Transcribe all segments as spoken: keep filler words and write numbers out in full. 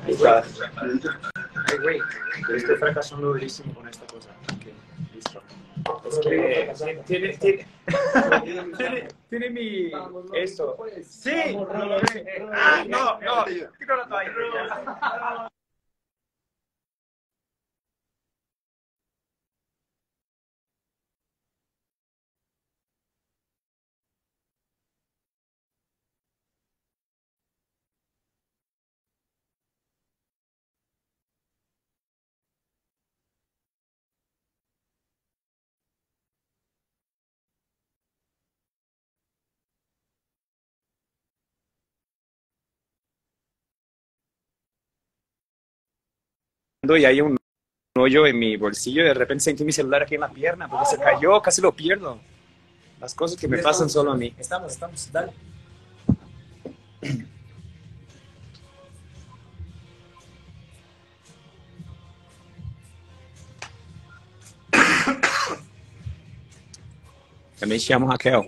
Ay, güey. Ay, güey. Estoy fracasando durísimo con esta cosa. Okay, listo. Es que tiene, tiene, tiene, tiene mi... Esto. Sí. Ah, no, no. Tiro la toalla. Y hay un hoyo en mi bolsillo y de repente sentí mi celular aquí en la pierna porque se cayó, casi lo pierdo. Las cosas que me pasan solo a mí. Estamos, estamos, dale. Me llamo Raquel.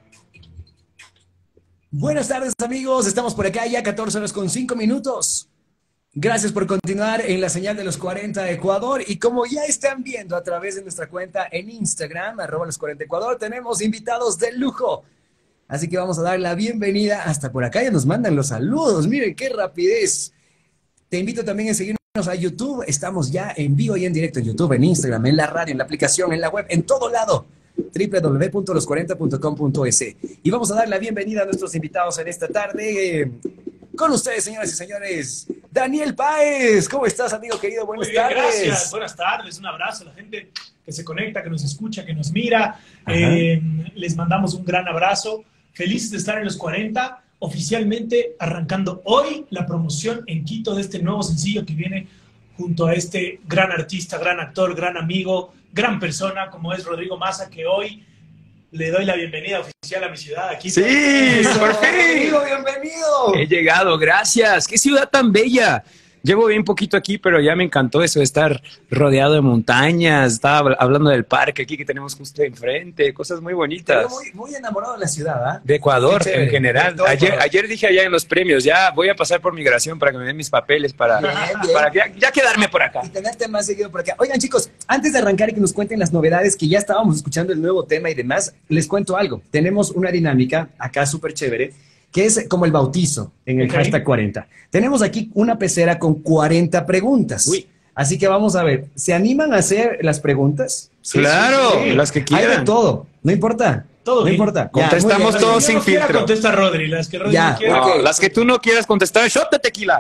Buenas tardes, amigos. Estamos por acá ya catorce horas con cinco minutos. Gracias por continuar en la señal de los cuarenta Ecuador. Y como ya están viendo a través de nuestra cuenta en Instagram, arroba los cuarenta Ecuador, tenemos invitados de lujo. Así que vamos a dar la bienvenida hasta por acá. Ya nos mandan los saludos. Miren qué rapidez. Te invito también a seguirnos a YouTube. Estamos ya en vivo y en directo en YouTube, en Instagram, en la radio, en la aplicación, en la web, en todo lado. doble u doble u doble u punto los cuarenta punto com punto es. Y vamos a dar la bienvenida a nuestros invitados en esta tarde. Con ustedes, señoras y señores, Daniel Páez. ¿Cómo estás, amigo querido? Buenas Muy bien, tardes. Gracias, buenas tardes. Un abrazo a la gente que se conecta, que nos escucha, que nos mira. Eh, les mandamos un gran abrazo. Felices de estar en los cuarenta, oficialmente arrancando hoy la promoción en Quito de este nuevo sencillo que viene junto a este gran artista, gran actor, gran amigo, gran persona como es Rodrigo Massa, que hoy le doy la bienvenida oficial a mi ciudad, aquí. Sí, por fin. Bienvenido. He llegado, gracias. Qué ciudad tan bella. Llevo bien poquito aquí, pero ya me encantó eso de estar rodeado de montañas. Estaba hablando del parque aquí que tenemos justo enfrente, cosas muy bonitas. Muy, muy enamorado de la ciudad, ¿ah? ¿eh? De Ecuador en general. Todo, Ayer, todo. ayer dije allá en los premios, ya voy a pasar por migración para que me den mis papeles para, Bien, bien. para ya, ya quedarme por acá. Y tenerte más seguido por acá. Oigan, chicos, antes de arrancar y que nos cuenten las novedades, que ya estábamos escuchando el nuevo tema y demás, les cuento algo. Tenemos una dinámica acá súper chévere, que es como el bautizo en el Ok. hashtag cuarenta. Tenemos aquí una pecera con cuarenta preguntas. Uy. Así que vamos a ver, ¿se animan a hacer las preguntas? Claro, sí, sí. las que Hay quieran. de todo, no importa. Todo no bien. importa. Contestamos muy bien. todos Yo sin no quiera filtro. contesta Rodri, las que Rodri Ya, no quiera. No, Ok. las que tú no quieras contestar, shot de tequila.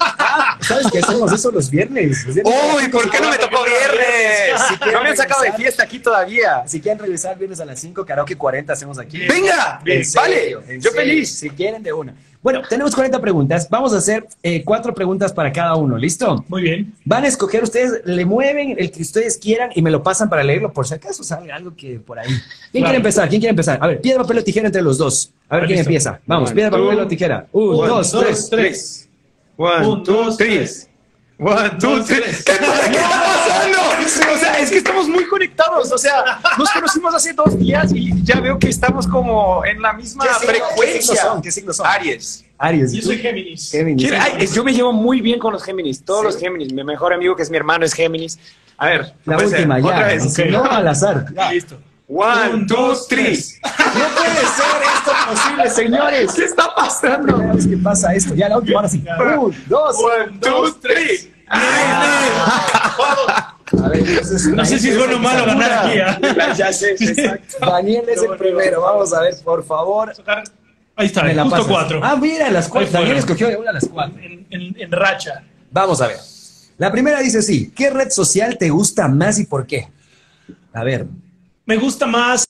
¿Sabes que hacemos eso los viernes? Los viernes Uy, ¿por qué no me tocó viernes? Si quieren No me han sacado de regresar. fiesta aquí todavía. Si quieren regresar viernes a las cinco, karaoke cuarenta hacemos aquí. Bien. Venga, Bien. En serio, vale, en yo serio, feliz. Si quieren de una. Bueno, tenemos cuarenta preguntas. Vamos a hacer eh, cuatro preguntas para cada uno. ¿Listo? Muy bien. Van a escoger ustedes, le mueven el que ustedes quieran y me lo pasan para leerlo por si acaso sale algo que por ahí. ¿Quién Claro. quiere empezar? ¿Quién quiere empezar? A ver, piedra, papel o tijera entre los dos. A ver Ah, quién listo. empieza. Vamos, One, piedra, papel two, o tijera. Un, Un, dos, tres. tres. One, Un, two, dos, three. tres. One, two, Dos, three. tres. ¿Qué pasa? ¿Qué está pasando? O sea, es que estamos muy conectados. O sea, nos conocimos hace dos días y ya veo que estamos como en la misma ¿Qué signo- frecuencia. qué signos son? ¿Qué signos son? Aries. Aries. Yo soy Géminis. Géminis. ¿Quiere- ay, es- yo me llevo muy bien con los Géminis, todos Sí. los Géminis. Mi mejor amigo, que es mi hermano, es Géminis. A ver, La puede ser. última, ya. Otra vez. Si no, al azar. Ya. Listo. One, Un, two, dos, three. tres. No puede ser esto posible, señores. ¿Qué está pasando? Primera vez que pasa esto. Ya la última, ahora sí. Ya. Un, dos. One, two, three. A ver, entonces, No sé si es bueno o malo ganar aquí. ¿ah? La- Ya sé, exacto. Daniel es No, el no, primero. no. Vamos a ver, por favor. Ahí está, Me la justo pasas. cuatro. Ah, mira, las cuatro. Ahí Daniel fueron. escogió de una a las cuatro. En, en- en racha. Vamos a ver. La primera dice así: ¿qué red social te gusta más y por qué? A ver, Me gusta más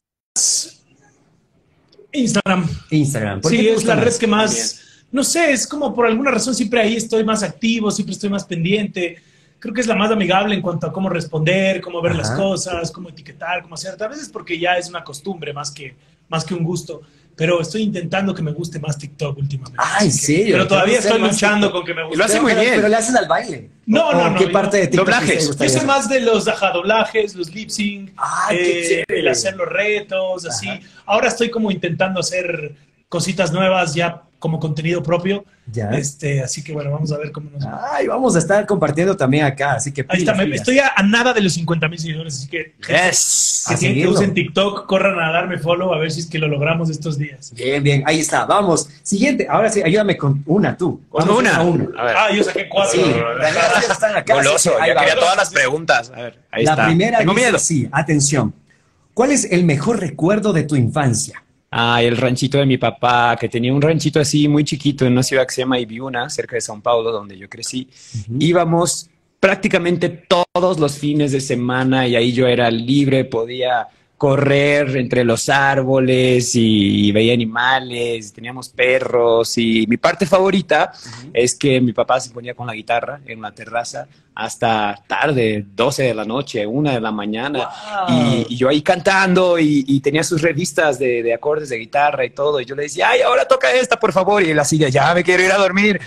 Instagram. Instagram. ¿Por qué Sí, te es gusta la red más? que más, no sé, es como por alguna razón siempre ahí estoy más activo, siempre estoy más pendiente. Creo que es la más amigable en cuanto a cómo responder, cómo ver Ajá. las cosas, cómo etiquetar, cómo hacer. A veces porque ya es una costumbre más que, más que un gusto. Pero estoy intentando que me guste más TikTok últimamente. Ah, Así ¿en que- serio? Pero todavía ¿Te gusta estoy más luchando TikTok? con que me Y guste. lo hace muy pero, bien. Pero le haces al baile. No, ¿O no, no, ¿Qué yo- parte de TikTok Doblajes. te Yo gustaría soy hacer? más de los ajá, doblajes, los lip sync, Ay, qué eh, chévere. el hacer los retos, así. Ajá. Ahora estoy como intentando hacer cositas nuevas, ya como contenido propio. Ya. Este, así que bueno, vamos a ver cómo nos va. Ay, vamos a estar compartiendo también acá, así que Ahí está, pilas, me- pilas. estoy a, a nada de los cincuenta mil seguidores, así que gente Yes. que, A tienen- que seguirlo. usen TikTok, corran a darme follow a ver si es que lo logramos estos días. Bien, bien, ahí está, vamos. Siguiente, ahora sí, ayúdame con una tú. Con Vamos una. a una. A ver. Ah, yo saqué cuatro. Sí, las gracias están acá. así Goloso, que ahí ya va. quería todas las preguntas. A ver, ahí La está. primera Tengo dice miedo. así, atención. ¿Cuál es el mejor recuerdo de tu infancia? Ah, el ranchito de mi papá, que tenía un ranchito así muy chiquito en una ciudad que se llama Ibiúna, cerca de São Paulo, donde yo crecí. Ujú. Íbamos prácticamente todos los fines de semana y ahí yo era libre, podía correr entre los árboles y, y veía animales, teníamos perros y mi parte favorita es que mi papá se ponía con la guitarra en la terraza hasta tarde, doce de la noche, una de la mañana. Y, y yo ahí cantando y, y tenía sus revistas de, de acordes de guitarra y todo. Y yo le decía, ay, ahora toca esta, por favor. Y él así de, ya me quiero ir a dormir.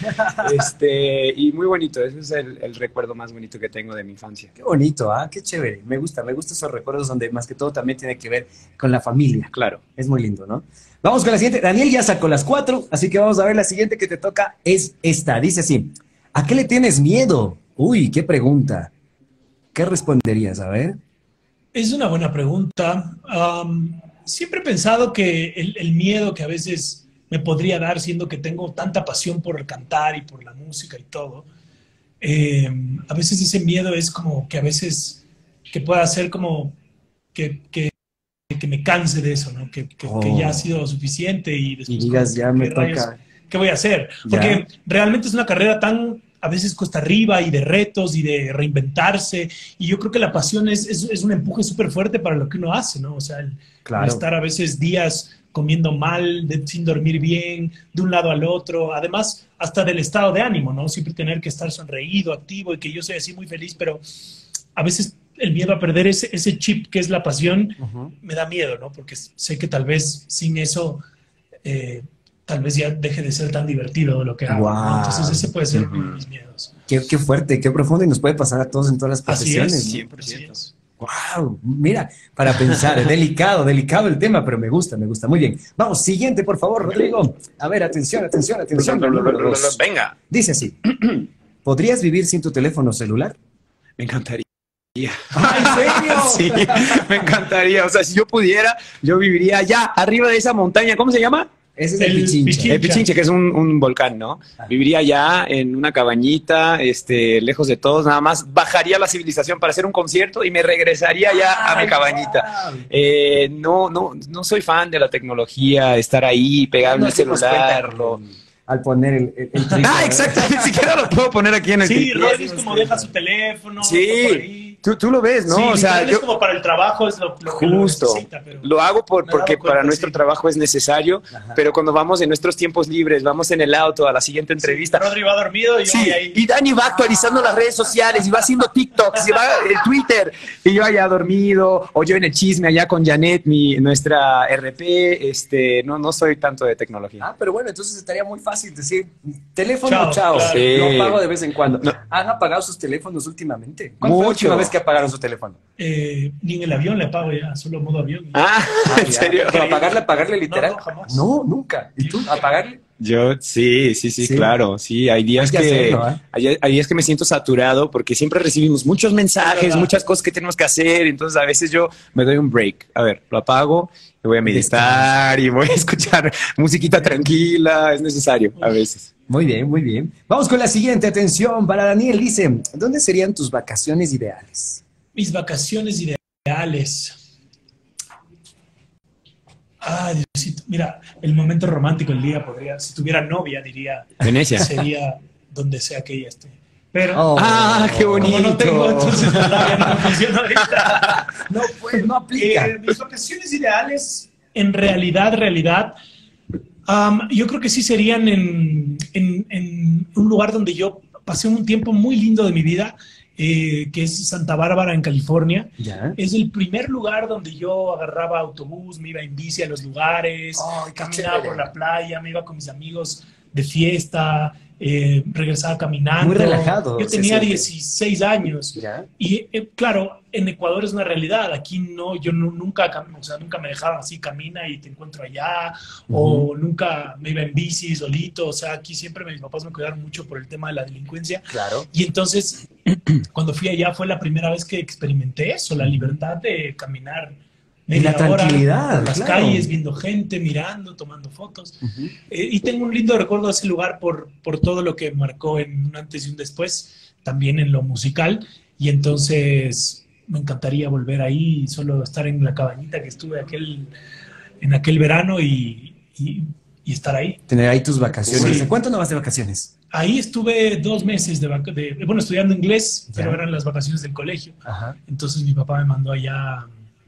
este, y muy bonito. Ese es el, el recuerdo más bonito que tengo de mi infancia. Qué bonito, ¿ah? Qué chévere. Me gusta, me gustan esos recuerdos donde más que todo también tiene que ver con la familia. Claro. Es muy lindo, ¿no? Vamos con la siguiente. Daniel ya sacó las cuatro, así que vamos a ver la siguiente que te toca. Es esta. Dice así, ¿a qué le tienes miedo? Uy, qué pregunta. ¿Qué responderías? A ver. Es una buena pregunta. Am, siempre he pensado que el, el miedo que a veces me podría dar, siendo que tengo tanta pasión por el cantar y por la música y todo, eh, a veces ese miedo es como que a veces que pueda ser como que, que, que me canse de eso, ¿no? Que, que, Oh. que ya ha sido suficiente y después Y digas, como, ya ¿qué me rayos? toca. ¿Qué voy a hacer? Ya. Porque realmente es una carrera tan, a veces cuesta arriba y de retos y de reinventarse. Y yo creo que la pasión es, es, es un empuje súper fuerte para lo que uno hace, ¿no? O sea, el, Claro. el estar a veces días comiendo mal, de- sin dormir bien, de un lado al otro. Además, hasta del estado de ánimo, ¿no? Siempre tener que estar sonreído, activo y que yo soy así muy feliz, pero a veces el miedo a perder ese, ese chip que es la pasión Ujú. me da miedo, ¿no? Porque sé que tal vez sin eso, eh, tal vez ya deje de ser tan divertido lo que hago, ¿no? Guau. Entonces ese puede ser Ujú. uno de mis miedos. Qué, qué fuerte, qué profundo y nos puede pasar a todos en todas las Así profesiones. es, ¿no? cien por así ciento. es. Wow, mira, para pensar, delicado, delicado el tema, pero me gusta, me gusta. Muy bien. Vamos, siguiente, por favor, Rodrigo. A ver, atención, atención, atención. la número dos. Venga. Dice así, ¿podrías vivir sin tu teléfono celular? Me encantaría. ¡Ah, en serio! Sí, me encantaría. O sea, si yo pudiera, yo viviría allá, arriba de esa montaña. ¿Cómo se llama? Ese es El el, pichincha. pichincha. El Pichinche, que es un, un volcán, ¿no? Viviría allá en una cabañita, este, lejos de todos, nada más. Bajaría a la civilización para hacer un concierto y me regresaría ya a mi Ay, cabañita. wow. Eh, no, no, no soy fan de la tecnología, estar ahí, pegado en No el nos dimos celular. cuenta lo- al poner el, el, el trigger, Ah, ¿no? exacto, ni siquiera lo puedo poner aquí en el Sí, tripié. Rodri es como deja su teléfono. Sí, por ahí. tú, tú lo ves, ¿no? Sí, o sea, literal, yo es como para el trabajo, es lo, lo que lo justo necesita, pero lo hago por, me he dado porque cuenta, para nuestro sí. trabajo es necesario, Ajá. pero cuando vamos en nuestros tiempos libres, vamos en el auto a la siguiente entrevista. Rodri va dormido y yo Sí, voy ahí. y Dani va actualizando las redes sociales y va haciendo TikToks y va el Twitter y yo allá dormido o yo en el chisme allá con Janet, mi, nuestra R P, este, no, no soy tanto de tecnología. Ah, pero bueno, entonces estaría muy fácil decir, teléfono, Chao, chao, claro. Sí. lo apago de vez en cuando. No. ¿Han apagado sus teléfonos últimamente? ¿Cuándo fue la Mucho. última vez que apagaron su teléfono? Eh, ni en el avión le apago ya, solo modo avión. Ah, ¿en ya. serio? ¿Pero apagarle, apagarle literal? No, no, jamás. No, nunca. ¿Y tú? ¿Apagarle? Yo, sí, sí, sí, Sí. claro, sí, hay días Hay que que, hacerlo, ¿eh? hay, hay días que me siento saturado porque siempre recibimos muchos Es mensajes, verdad. muchas cosas que tenemos que hacer, entonces a veces yo me doy un break, a ver, lo apago, y voy a meditar y voy a escuchar musiquita tranquila, es necesario a veces. Muy bien, muy bien. Vamos con la siguiente, atención, para Daniel. Dice, ¿dónde serían tus vacaciones ideales? Mis vacaciones ideales. Ay, Diosito. Mira, el momento romántico del día podría, si tuviera novia, diría, Venecia. sería donde sea que ella esté. Pero Oh. Ah, qué bonito. como no tengo, entonces todavía no me funciona ahorita. No, pues, no aplica. Eh, mis vacaciones ideales, en realidad, realidad, um, yo creo que sí serían en, en, en un lugar donde yo pasé un tiempo muy lindo de mi vida, eh, que es Santa Bárbara, en California. ¿Ya? Es el primer lugar donde yo agarraba autobús, me iba en bici a los lugares, Ay, qué caminaba chévere. por la playa, me iba con mis amigos de fiesta, eh, regresaba caminando. Muy relajado. Yo tenía dieciséis años. ¿Ya? Y eh, claro, en Ecuador es una realidad. Aquí no, yo no, nunca, o sea, nunca me dejaban así, camina y te encuentro allá. Uh-huh. O nunca me iba en bici solito. O sea, aquí siempre mis papás me cuidaron mucho por el tema de la delincuencia. Claro. Y entonces, cuando fui allá fue la primera vez que experimenté eso, la libertad de caminar. Y la tranquilidad, por las claro. calles, viendo gente, mirando, tomando fotos. Uh-huh. eh, y tengo un lindo recuerdo de ese lugar por, por todo lo que marcó en un antes y un después, también en lo musical. Y entonces me encantaría volver ahí y solo estar en la cabañita que estuve aquel, en aquel verano y, y, y estar ahí. Tener ahí tus vacaciones. Sí. ¿Cuánto no vas de vacaciones? Ahí estuve dos meses de, vac- de bueno, estudiando inglés, ¿ya? Pero eran las vacaciones del colegio. Ajá. Entonces mi papá me mandó allá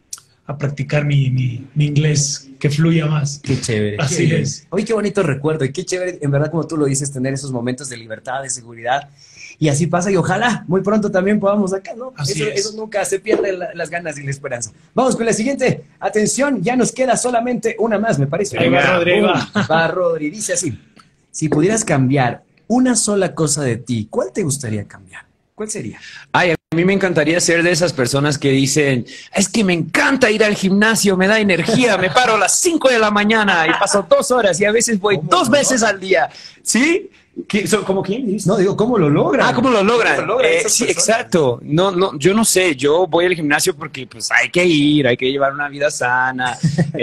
a practicar mi, mi, mi inglés, que fluya más. Qué chévere. Así qué es. Oye, qué bonito recuerdo y qué chévere, en verdad, como tú lo dices, tener esos momentos de libertad, de seguridad. Y así pasa y ojalá muy pronto también podamos acá, ¿no? Así eso, es. eso nunca se pierde la, las ganas y la esperanza. Vamos con la siguiente. Atención, ya nos queda solamente una más, me parece. Ahí va, Rodri, va. Va, Rodri. Dice así, si pudieras cambiar una sola cosa de ti, ¿cuál te gustaría cambiar? ¿Cuál sería? Ay, a mí me encantaría ser de esas personas que dicen, es que me encanta ir al gimnasio, me da energía, me paro a las cinco de la mañana y paso dos horas y a veces voy dos veces al día. ¿Sí? ¿Qué, so, ¿Cómo quién dice? No, digo, ¿cómo lo logran? Ah, ¿cómo lo logran? ¿Cómo lo logran Eh, esas sí, personas? exacto. No, no, yo no sé, yo voy al gimnasio porque pues hay que ir, hay que llevar una vida sana.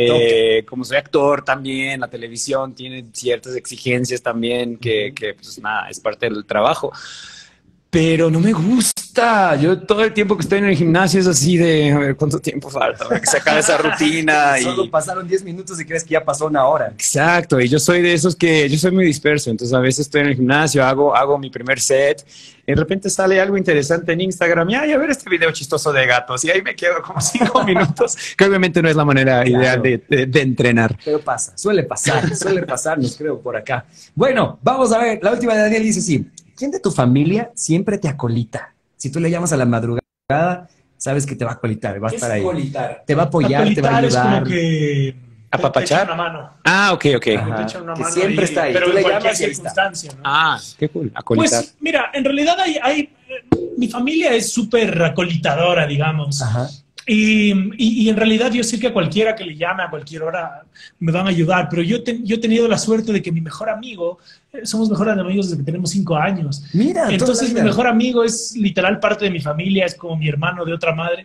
eh, como soy actor también, la televisión tiene ciertas exigencias también que, que pues nada, es parte del trabajo. Pero no me gusta. Yo todo el tiempo que estoy en el gimnasio es así de, a ver, ¿cuánto tiempo falta para que se acabe esa rutina? Solo y... pasaron diez minutos y crees que ya pasó una hora. Exacto, y yo soy de esos que, yo soy muy disperso, entonces a veces estoy en el gimnasio, hago, hago mi primer set, y de repente sale algo interesante en Instagram, y ay, a ver este video chistoso de gatos, y ahí me quedo como cinco minutos, que obviamente no es la manera Claro. ideal de, de, de entrenar. Pero pasa, suele pasar, suele pasarnos, creo, por acá. Bueno, vamos a ver, la última de Daniel dice así, ¿quién de tu familia siempre te acolita? Si tú le llamas a la madrugada, sabes que te va a acolitar, va a estar ahí. Acolitar? Te va a apoyar, te va a Acolitar es ayudar. como que ¿Apapachar? te echan una mano. Ah, ok, ok. Ajá. Te echan una Que mano siempre está ahí. Pero Tú en le cualquier llamas y ahí está. circunstancia, ¿no? Ah, qué cool, acolitar. Pues mira, en realidad hay, hay mi familia es súper acolitadora, digamos. Ajá. Y, y, y en realidad yo sé que a cualquiera que le llame a cualquier hora me van a ayudar, pero yo, te, yo he tenido la suerte de que mi mejor amigo, eh, somos mejores amigos desde que tenemos cinco años. Mira, Entonces toda mi la vida. mejor amigo es literal parte de mi familia, es como mi hermano de otra madre.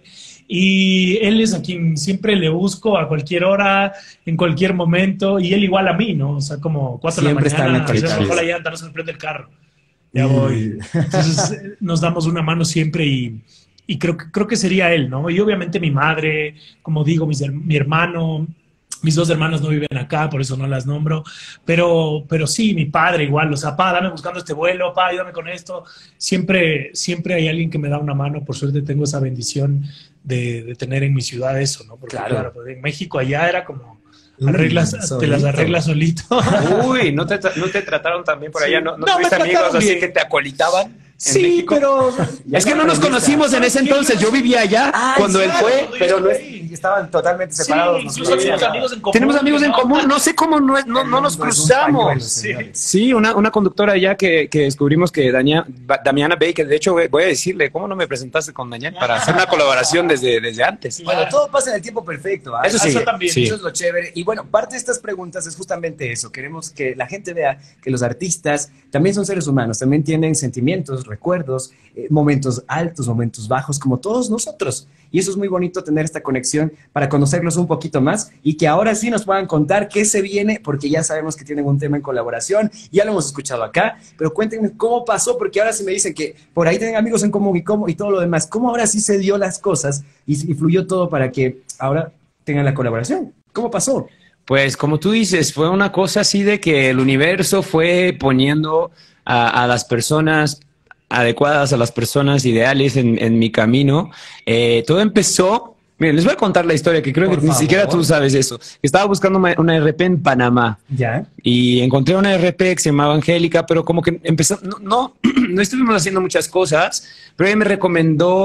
Y él es a quien siempre le busco a cualquier hora, en cualquier momento, y él igual a mí, ¿no? O sea, como cuatro de la Siempre está en la mañana, se me actualidad. bajó la llanta, no se me prende el carro. Ya voy. Entonces eh, nos damos una mano siempre y, y creo, que- creo que sería él, ¿no? Y obviamente mi madre, como digo, mis her- mi hermano, mis dos hermanos no viven acá, por eso no las nombro, pero, pero sí, mi padre igual, o sea, pa, dame buscando este vuelo, pa, ayúdame con esto. Siempre, siempre hay alguien que me da una mano, por suerte tengo esa bendición de, de tener en mi ciudad eso, ¿no? Porque Claro. claro, pues, en México allá era como, Uy, arreglas, te las solito. arreglas solito. Uy, ¿no te, tra- no te trataron también por Sí. allá? ¿No, no, No, me tuviste amigos trataron así bien. que te acolitaban? en Sí, México? pero... Ya Es que no nos aprendiste. conocimos en ese entonces, yo vivía allá Ah, cuando él claro, fue. cuando yo Pero no es, estuve ahí. estaban totalmente Sí, separados. no incluso se tenemos conocían. amigos en común. Tenemos amigos en ¿no? común, no sé cómo no, es- no, no nos El mundo es un pañuelo, cruzamos. señores. Sí, una, una conductora allá que, que descubrimos que Dania- Ba- Damiana Bay, que de hecho voy voy a decirle, ¿cómo no me presentaste con Daniel para hacer una colaboración desde, desde antes? Bueno, todo pasa en el tiempo perfecto. ¿ah? Eso sí, Eso también, sí. Eso es lo chévere. Y bueno, parte de estas preguntas es justamente eso. Queremos que la gente vea que los artistas también son seres humanos, también tienen sentimientos, recuerdos, eh, momentos altos, momentos bajos, como todos nosotros. Y eso es muy bonito tener esta conexión para conocerlos un poquito más y que ahora sí nos puedan contar qué se viene, porque ya sabemos que tienen un tema en colaboración, ya lo hemos escuchado acá, pero cuéntenme cómo pasó, porque ahora sí me dicen que por ahí tienen amigos en común y, cómo, y todo lo demás. ¿Cómo ahora sí se dio las cosas y, y fluyó todo para que ahora tengan la colaboración? ¿Cómo pasó? Pues como tú dices, fue una cosa así de que el universo fue poniendo a, a las personas adecuadas, a las personas ideales en, en mi camino. Eh, todo empezó, miren, les voy a contar la historia que creo Por que ni favor. siquiera tú sabes eso. Estaba buscando una, una R P en Panamá Ya. y encontré una R P que se llamaba Angélica, pero como que empezó, no, no, no estuvimos haciendo muchas cosas, pero ella me recomendó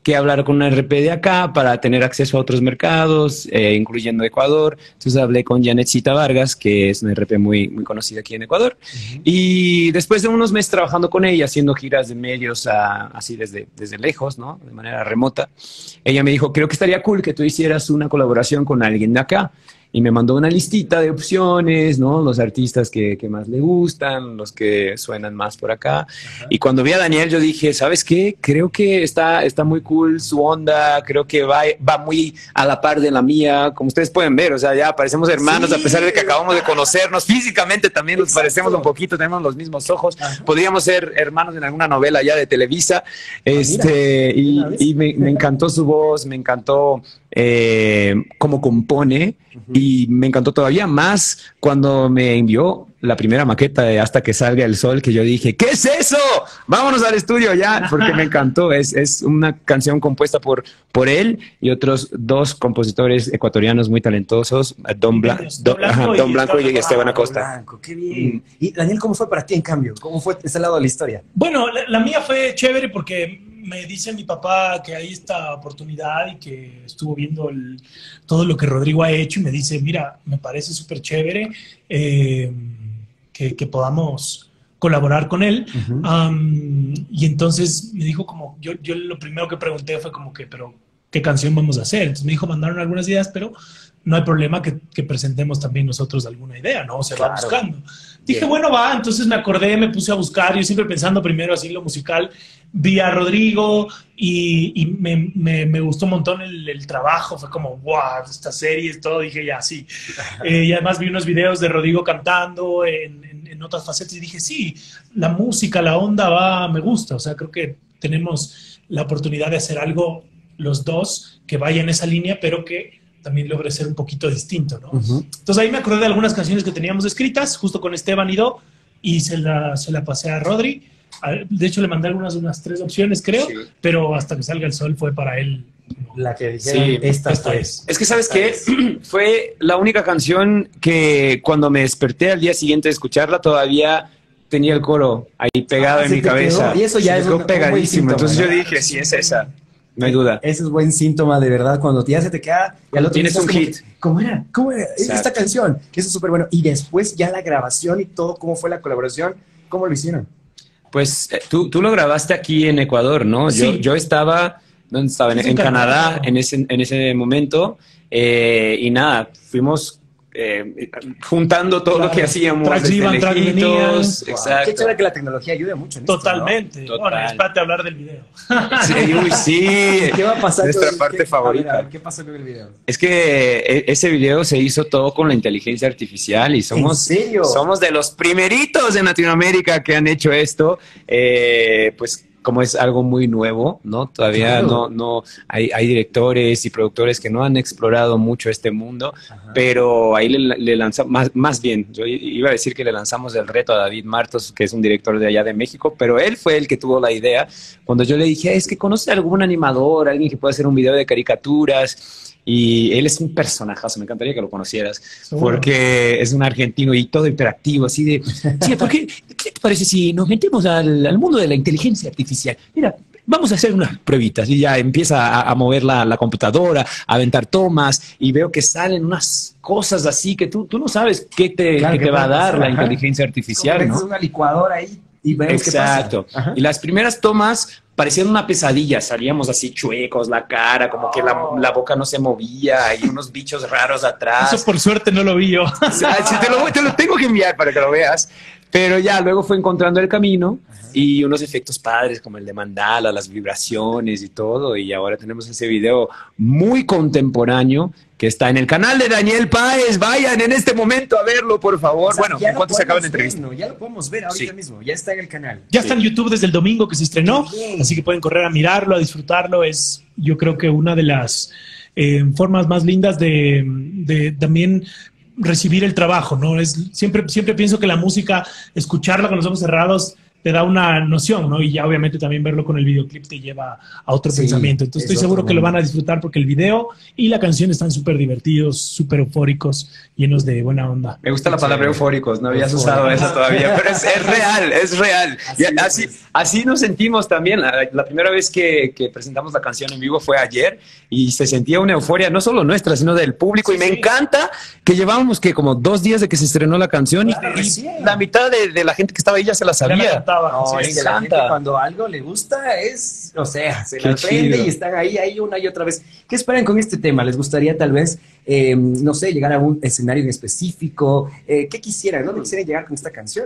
que hablar con una R P de acá para tener acceso a otros mercados, eh, incluyendo Ecuador. Entonces hablé con Janetcita Vargas, que es una R P muy, muy conocida aquí en Ecuador. Uh-huh. Y después de unos meses trabajando con ella, haciendo giras de medios a, así desde, desde lejos, ¿no? De manera remota, ella me dijo, creo que estaría cool que tú hicieras una colaboración con alguien de acá. Y me mandó una listita de opciones, ¿no? Los artistas que, que más le gustan, los que suenan más por acá. Ajá. Y cuando vi a Daniel, yo dije, ¿sabes qué? Creo que está, está muy cool su onda, creo que va, va muy a la par de la mía. Como ustedes pueden ver, o sea, ya parecemos hermanos, sí, a pesar de que acabamos de conocernos. Físicamente también nos Exacto. parecemos un poquito, tenemos los mismos ojos. Ajá. Podríamos ser hermanos en alguna novela ya de Televisa. Ah, este, y y me, me encantó su voz, me encantó eh, cómo compone. Uh-huh. Y me encantó todavía más cuando me envió la primera maqueta de Hasta que salga el sol, que yo dije, ¿qué es eso? Vámonos al estudio ya, porque me encantó. Es, es una canción compuesta por, por él y otros dos compositores ecuatorianos muy talentosos, Don, Bla Don, Don Blanco, Don Blanco y, y Esteban Acosta. Blanco, qué bien. Mm. Y Daniel, ¿cómo fue para ti en cambio? ¿Cómo fue ese lado de la historia? Bueno, la, la mía fue chévere porque me dice mi papá que hay esta oportunidad y que estuvo viendo el, todo lo que Rodrigo ha hecho y me dice, mira, me parece súper chévere eh, que, que podamos colaborar con él. Uh-huh. um, y entonces me dijo como, yo, yo lo primero que pregunté fue como que, pero ¿qué canción vamos a hacer? Entonces me dijo, mandaron algunas ideas, pero no hay problema que, que presentemos también nosotros alguna idea, ¿no? Se claro. va buscando. Dije, Bien. bueno, va, entonces me acordé, me puse a buscar, yo siempre pensando primero así en lo musical, vi a Rodrigo y, y me, me, me gustó un montón el, el trabajo, fue como, wow, esta serie y todo, dije, ya, sí. Eh, y además vi unos videos de Rodrigo cantando en, en, en otras facetas y dije, sí, la música, la onda va, me gusta, o sea, creo que tenemos la oportunidad de hacer algo los dos que vaya en esa línea, pero que también logre ser un poquito distinto, ¿no? Uh-huh. Entonces ahí me acordé de algunas canciones que teníamos escritas, justo con Esteban y Do, y se la, se la pasé a Rodri. De hecho, le mandé algunas unas tres opciones, creo, sí. pero Hasta que salga el sol fue para él. La que dijeron, sí, esta, esta es. Es que, ¿sabes qué? Fue la única canción que cuando me desperté al día siguiente de escucharla, todavía tenía el coro ahí pegado ah, en mi cabeza. Quedó, y eso ya es un, pegadísimo. Un Entonces ¿no? yo dije, sí, es esa. No hay duda. Ese es buen síntoma, de verdad, cuando ya se te queda... Y al otro tienes un hit. Que, ¿Cómo era? ¿Cómo era? Exacto. Esta canción. Eso es súper bueno. Y después ya la grabación y todo, ¿cómo fue la colaboración? ¿Cómo lo hicieron? Pues eh, tú, tú lo grabaste aquí en Ecuador, ¿no? Sí. Yo, yo estaba... ¿Dónde estaba? En, en Canadá, Canadá en, ese, en ese momento. Eh, y nada, fuimos... Eh, juntando todo claro. lo que hacíamos tracks iban, tracks venían. Exacto. Qué chévere que la tecnología ayude mucho en Totalmente. Esto, ¿no? Bueno, espérate a hablar del video. Sí, uy, sí. ¿Qué va a pasar? Nuestra parte ¿Qué, favorita. A ver, ¿qué pasó con el video? Es que ese video se hizo todo con la inteligencia artificial y somos, ¿En serio? somos de los primeritos en Latinoamérica que han hecho esto. Eh, pues como es algo muy nuevo, ¿no? Todavía claro. no, no hay, hay directores y productores que no han explorado mucho este mundo, Ajá. pero ahí le, le lanzamos, más, más bien, yo iba a decir que le lanzamos el reto a David Martos, que es un director de allá de México, pero él fue el que tuvo la idea. Cuando yo le dije, es que conoce a algún animador, alguien que pueda hacer un video de caricaturas, y él es un personajazo, me encantaría que lo conocieras, porque es un argentino y todo hiperactivo, así de, sí, ¿por qué, ¿qué te parece si nos metemos al, al mundo de la inteligencia artificial? Mira, vamos a hacer unas pruebitas, y ya empieza a, a mover la, la computadora, a aventar tomas, y veo que salen unas cosas así que tú, tú no sabes qué te, claro, qué te va a dar la Ajá. inteligencia artificial, ¿no? Es una licuadora ahí y vemos Exacto. qué pasa. Y las primeras tomas parecían una pesadilla, salíamos así chuecos, la cara, como que la, la boca no se movía y unos bichos raros atrás. Eso por suerte no lo vi yo. O sea, sí, te, lo, te lo tengo que enviar para que lo veas. Pero ya luego fue encontrando el camino Ajá. y unos efectos padres como el de mandala, las vibraciones y todo. Y ahora tenemos ese video muy contemporáneo que está en el canal de Daniel Páez. Vayan en este momento a verlo, por favor. O sea, bueno, ¿en cuánto se acaba la entrevista? No, ya lo podemos ver ahorita sí. mismo, ya está en el canal. Ya sí. está en YouTube desde el domingo que se estrenó, así que pueden correr a mirarlo, a disfrutarlo. Es, yo creo que una de las eh, formas más lindas de, de también recibir el trabajo, ¿no? Es, siempre, siempre pienso que la música, escucharla con los ojos cerrados, te da una noción, ¿no? Y ya obviamente también verlo con el videoclip te lleva a otro Sí, pensamiento. Entonces estoy es seguro otro que lo mundo. van a disfrutar porque el video y la canción están súper divertidos, súper eufóricos, llenos de buena onda. Me gusta la palabra eufóricos, no habías Eufórico. usado eso todavía, pero es, es real, es real. Así Y así, es. así nos sentimos también. La, la primera vez que, que presentamos la canción en vivo fue ayer y se sentía una euforia, no solo nuestra, sino del público. Sí, y me sí. encanta que llevábamos que como dos días de que se estrenó la canción y- Claro, y, recién. la mitad de, de la gente que estaba ahí ya se la Ya la sabía. cantaba. No, Sí, es sí. que la gente encanta. cuando algo le gusta es, o sea, se Qué la aprende chido. y están ahí, ahí una y otra vez. ¿Qué esperan con este tema? ¿Les gustaría tal vez, eh, no sé, llegar a un escenario en específico? Eh, ¿Qué quisieran? ¿Dónde quisieran llegar con esta canción?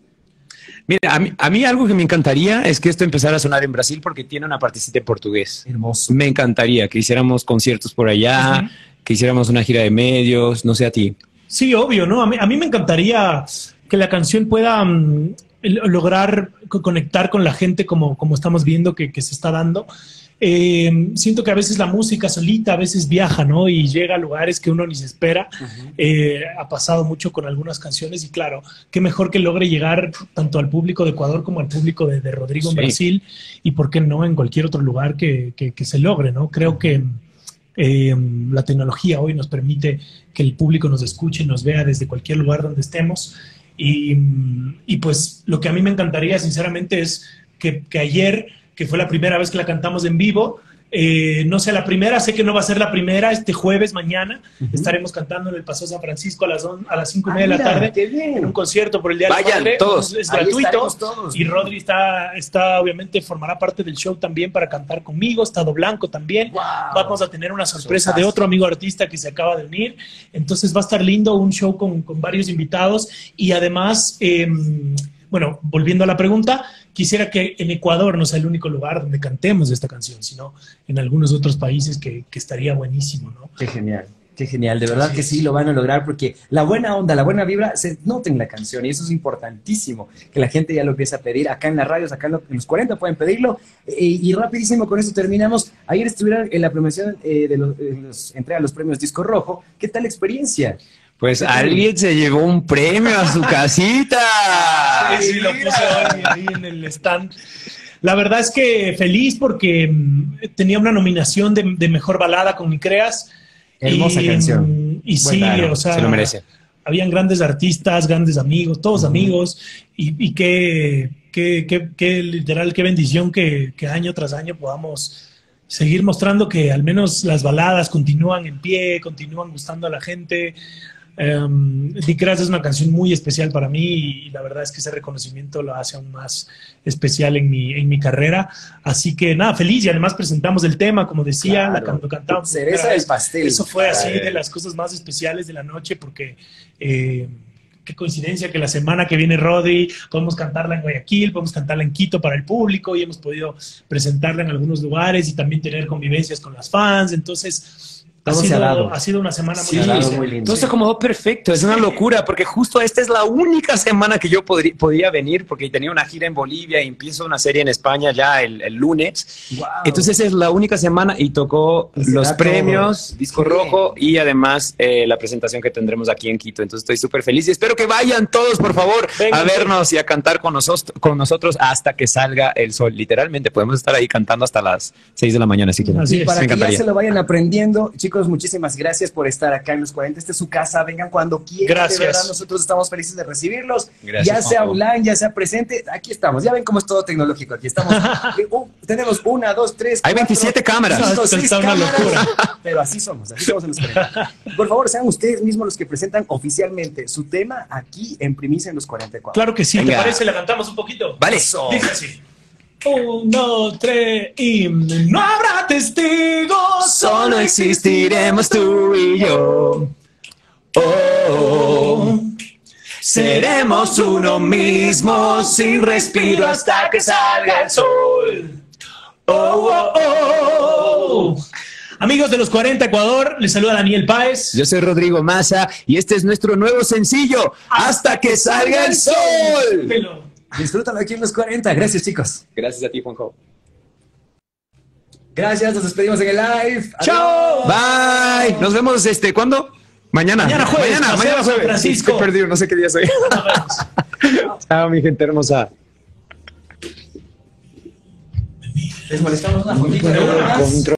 Mira, a mí, a mí algo que me encantaría es que esto empezara a sonar en Brasil porque tiene una partecita en portugués. Hermoso. Me encantaría que hiciéramos conciertos por allá, Ujú. que hiciéramos una gira de medios, no sé a ti. Sí, obvio, ¿no? A mí, a mí me encantaría que la canción pueda mm, el- lograr co- conectar con la gente como, como estamos viendo que, que se está dando. Eh, siento que a veces la música solita a veces viaja, ¿no? Y llega a lugares que uno ni se espera. Eh, ha pasado mucho con algunas canciones y claro, qué mejor que logre llegar tanto al público de Ecuador como al público de, de Rodrigo en Sí. Brasil y por qué no en cualquier otro lugar que, que- que se logre, ¿no? Creo que eh, la tecnología hoy nos permite que el público nos escuche y nos vea desde cualquier lugar donde estemos. Y, y pues lo que a mí me encantaría, sinceramente, es que, que ayer, que fue la primera vez que la cantamos en vivo, eh, no sea la primera, sé que no va a ser la primera, este jueves, mañana, Ujú. estaremos cantando en el Paseo San Francisco a las, on- a las cinco y Ah, media de la mira, tarde, qué en bien. un concierto por el Día del Vayan, Padre. todos. Es Ahí gratuito. estaremos todos. Y Rodri está, está, obviamente, formará parte del show también para cantar conmigo, Estado Blanco también. Wow. Vamos a tener una sorpresa Showzazo. de otro amigo artista que se acaba de unir. Entonces va a estar lindo, un show con, con varios invitados. Y además, eh, bueno, volviendo a la pregunta, quisiera que en Ecuador no sea el único lugar donde cantemos esta canción, sino en algunos otros países que, que estaría buenísimo, ¿no? Qué genial, qué genial. De verdad que sí lo van a lograr porque la buena onda, la buena vibra se nota en la canción y eso es importantísimo. Que la gente ya lo empiece a pedir acá en las radios, acá en lo- en los cuarenta pueden pedirlo. Eh, y rapidísimo con esto terminamos. Ayer estuvieron en la premiación eh, de los, de los entrega de los premios Disco Rojo. ¿Qué tal la experiencia? Pues alguien se llevó un premio a su casita. Sí, sí, lo puse hoy ahí en el stand. La verdad es que feliz porque mm, tenía una nominación de, de mejor balada con Mi Creas. Hermosa y, canción. Y sí, Bueno, o sea, se lo merece. habían grandes artistas, grandes amigos, todos Ujú. amigos, y, y qué, qué, qué, qué literal, qué bendición que, que año tras año podamos seguir mostrando que al menos las baladas continúan en pie, continúan gustando a la gente. Um, Di Creas es una canción muy especial para mí y, y la verdad es que ese reconocimiento lo hace aún más especial en mi, en mi carrera. Así que nada, feliz y además presentamos el tema, como decía, Claro. la cuando cantamos. por Cereza primera del vez. pastel. Eso fue así Ay. de las cosas más especiales de la noche porque eh, qué coincidencia que la semana que viene Rodri podemos cantarla en Guayaquil, podemos cantarla en Quito para el público y hemos podido presentarla en algunos lugares y también tener convivencias con las fans. Entonces, ha Todo se ha dado. sido, ha sido una semana Sí, muy Se ha dado especial. muy lindo. todo se acomodó perfecto, es una locura, porque justo esta es la única semana que yo podrí- podía venir, porque tenía una gira en Bolivia y empiezo una serie en España ya el, el lunes. Wow. Entonces es la única semana y tocó Y se los da premios, todo. Disco Qué Rojo y además eh, la presentación que tendremos aquí en Quito. Entonces estoy súper feliz y espero que vayan todos, por favor, Venga, a vernos y a cantar con, nosotros con nosotros hasta que salga el sol. Literalmente podemos estar ahí cantando hasta las seis de la mañana si quieren. Así Y es. para Me que ya encantaría. se lo vayan aprendiendo, chicos, muchísimas gracias por estar acá en los cuarenta. Esta es su casa, vengan cuando quieran. Gracias. De verdad, nosotros estamos felices de recibirlos. Gracias, ya sea Juanjo. online, ya sea presente, aquí estamos. Ya ven cómo es todo tecnológico. Aquí estamos. Eh, uh, tenemos una, dos, tres. Hay cuatro, veintisiete cámaras. cinco, Esto seis está una cámaras. locura. Pero así somos, así somos en los cuarenta. Por favor, sean ustedes mismos los que presentan oficialmente su tema aquí en Primicia en los cuarenta y cuatro. Claro que sí, Venga. ¿te parece? La cantamos un poquito. Vale. Eso. Dice así. Uno, tres y no habrá testigos, Solo existiremos tú y yo. Oh, seremos uno mismo sin respiro hasta que salga el sol. Oh, oh, oh. Amigos de los cuarenta Ecuador, les saluda Daniel Páez. Yo soy Rodrigo Maza y este es nuestro nuevo sencillo, Hasta que salga el sol. Pelo. Disfrútalo aquí en los cuarenta. Gracias, chicos. Gracias a ti, Juanjo. Gracias, nos despedimos en el live. ¡Chao! Bye. Nos vemos este, ¿cuándo? Mañana. Mañana jueves, Mañana, Paseo mañana San jueves. Francisco. Estoy perdido, no sé qué día soy. Nos vemos. Chao, mi gente hermosa. Les molestamos una fotito de una más.